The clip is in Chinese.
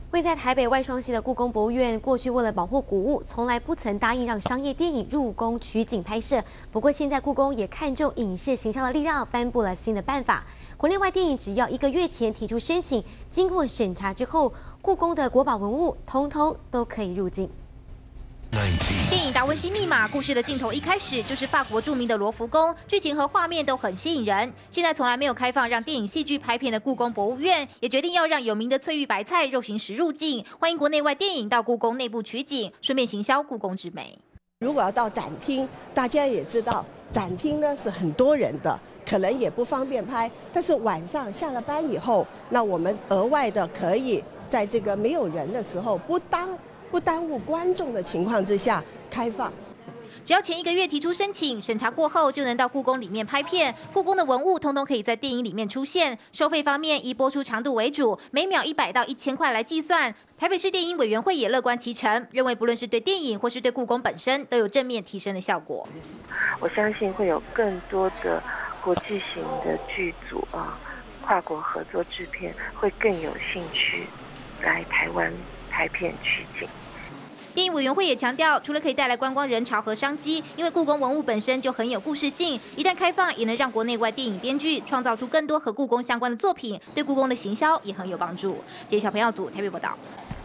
位在台北外双溪的故宫博物院，过去为了保护古物，从来不曾答应让商业电影入宫取景拍摄。不过现在故宫也看重影视行销的力量，颁布了新的办法。国内外电影只要1个月前提出申请，经过审查之后，故宫的国宝文物通通都可以入境。 电影《达文西密码》故事的镜头一开始就是法国著名的罗浮宫，剧情和画面都很吸引人。现在从来没有开放让电影戏剧拍片的故宫博物院，也决定要让有名的翠玉白菜、肉形石入境，欢迎国内外电影到故宫内部取景，顺便行销故宫之美。 如果要到展厅，大家也知道，展厅呢是很多人的，可能也不方便拍。但是晚上下了班以后，那我们额外的可以在这个没有人的时候，不耽误观众的情况之下开放。 只要前1个月提出申请，审查过后就能到故宫里面拍片。故宫的文物通通可以在电影里面出现。收费方面以播出长度为主，每秒100到1000块来计算。台北市电影委员会也乐观其成，认为不论是对电影或是对故宫本身，都有正面提升的效果。 我相信会有更多的国际型的剧组跨国合作制片会更有兴趣来台湾拍片取景。 电影委员会也强调，除了可以带来观光人潮和商机，因为故宫文物本身就很有故事性，一旦开放，也能让国内外电影编剧创造出更多和故宫相关的作品，对故宫的行销也很有帮助。记者小朋友组台北报道。